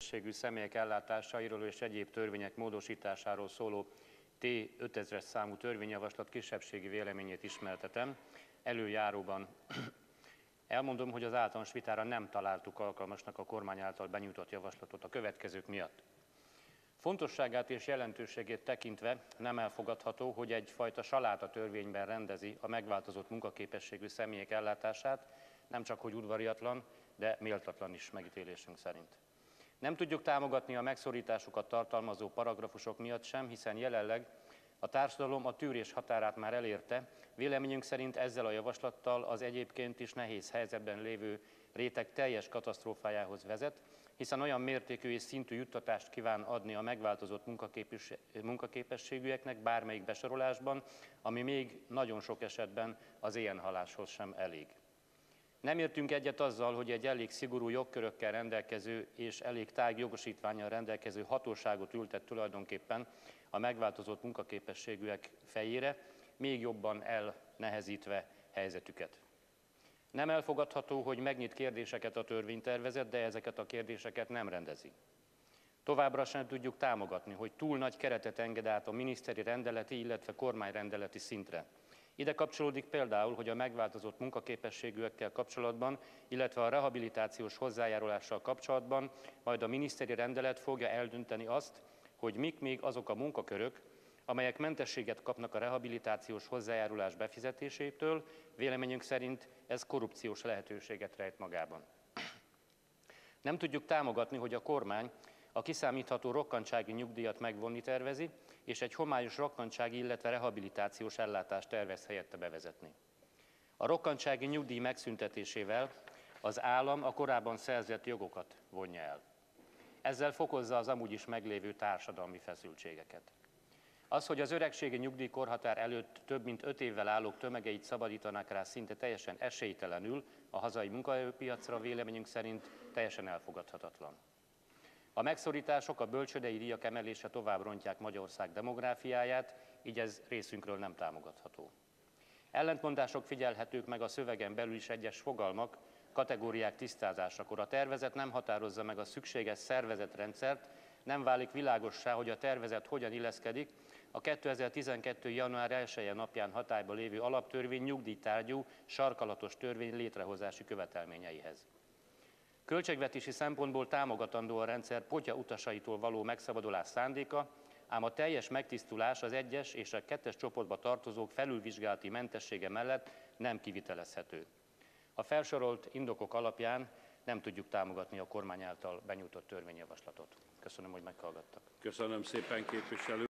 fogyatékosságú személyek ellátásairól és egyéb törvények módosításáról szóló T5000-es számú törvényjavaslat kisebbségi véleményét ismertetem. Előjáróban elmondom, hogy az általános vitára nem találtuk alkalmasnak a kormány által benyújtott javaslatot a következők miatt. Fontosságát és jelentőségét tekintve nem elfogadható, hogy egyfajta saláta törvényben rendezi a megváltozott munkaképességű személyek ellátását, nem csak hogy udvariatlan, de méltatlan is megítélésünk szerint. Nem tudjuk támogatni a megszorításokat tartalmazó paragrafusok miatt sem, hiszen jelenleg a társadalom a tűrés határát már elérte, véleményünk szerint ezzel a javaslattal az egyébként is nehéz helyzetben lévő réteg teljes katasztrófájához vezet, hiszen olyan mértékű és szintű juttatást kíván adni a megváltozott munkaképességűeknek bármelyik besorolásban, ami még nagyon sok esetben az éhenhaláshoz sem elég. Nem értünk egyet azzal, hogy egy elég szigorú jogkörökkel rendelkező és elég tág jogosítvánnyal rendelkező hatóságot ültet tulajdonképpen a megváltozott munkaképességűek fejére, még jobban elnehezítve helyzetüket. Nem elfogadható, hogy megnyit kérdéseket a törvénytervezet, de ezeket a kérdéseket nem rendezi. Továbbra sem tudjuk támogatni, hogy túl nagy keretet enged át a miniszteri rendeleti, illetve kormányrendeleti szintre. Ide kapcsolódik például, hogy a megváltozott munkaképességűekkel kapcsolatban, illetve a rehabilitációs hozzájárulással kapcsolatban majd a miniszteri rendelet fogja eldönteni azt, hogy mik még azok a munkakörök, amelyek mentességet kapnak a rehabilitációs hozzájárulás befizetésétől, véleményünk szerint ez korrupciós lehetőséget rejt magában. Nem tudjuk támogatni, hogy a kormány a kiszámítható rokkantsági nyugdíjat megvonni tervezi, és egy homályos rokkantsági, illetve rehabilitációs ellátást tervez helyette bevezetni. A rokkantsági nyugdíj megszüntetésével az állam a korábban szerzett jogokat vonja el. Ezzel fokozza az amúgy is meglévő társadalmi feszültségeket. Az, hogy az öregségi nyugdíjkorhatár előtt több mint 5 évvel állók tömegeit szabadítanák rá szinte teljesen esélytelenül a hazai munkaerőpiacra, véleményünk szerint teljesen elfogadhatatlan. A megszorítások, a bölcsődei díjak emelése tovább rontják Magyarország demográfiáját, így ez részünkről nem támogatható. Ellentmondások figyelhetők meg a szövegen belül is egyes fogalmak, kategóriák tisztázásakor. A tervezet nem határozza meg a szükséges szervezetrendszert, nem válik világossá, hogy a tervezet hogyan illeszkedik a 2012. január 1-je napján hatályba lévő alaptörvény nyugdíjtárgyú sarkalatos törvény létrehozási követelményeihez. Költségvetési szempontból támogatandó a rendszer potya utasaitól való megszabadulás szándéka, ám a teljes megtisztulás az 1-es és a 2-es csoportba tartozók felülvizsgálati mentessége mellett nem kivitelezhető. A felsorolt indokok alapján nem tudjuk támogatni a kormány által benyújtott törvényjavaslatot. Köszönöm, hogy meghallgattak. Köszönöm szépen, képviselő.